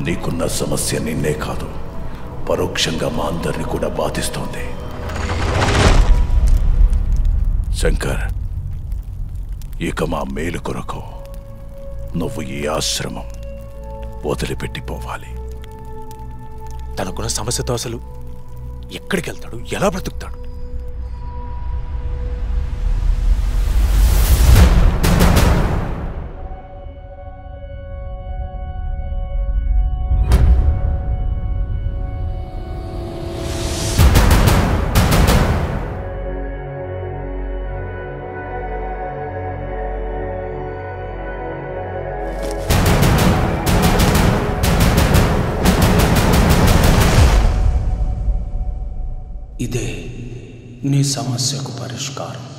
నీకున్న సమస్య నిన్నే కాదు, పరోక్షంగా మా అందరినీ కూడా బాధిస్తోంది. శంకర్, ఇక మా మేలు కొరకు నువ్వు ఈ ఆశ్రమం వదిలిపెట్టిపోవాలి. తనకున్న సమస్యతో అసలు ఎక్కడికి వెళ్తాడు, ఎలా బ్రతుకుతాడు? ఇదే నీ సమస్యకు పరిష్కారం.